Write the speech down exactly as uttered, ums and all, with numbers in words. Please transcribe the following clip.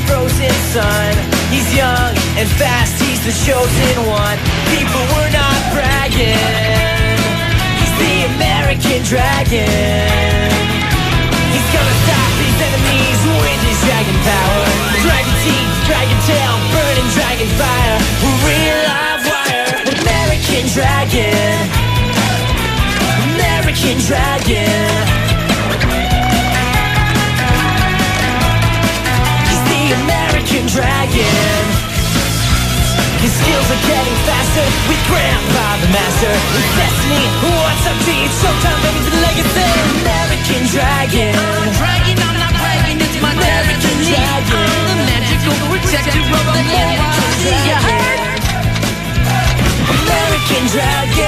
frozen sun. He's young and fast, he's the chosen one. People were not bragging. He's the American dragon. He's gonna stop his enemies with his dragon power. Dragon teeth, dragon tail, burning dragon fire. Real live wire. American dragon. American dragon. He's the American dragon. His skills are getting faster with Grandpa the Master. With destiny, what's up deep? Showtime, baby, for the legacy. American dragon. I'm a dragon, I'm not bragging, it's my American destiny. dragon. I'm the magical protector of the whole world. You heard? American dragon.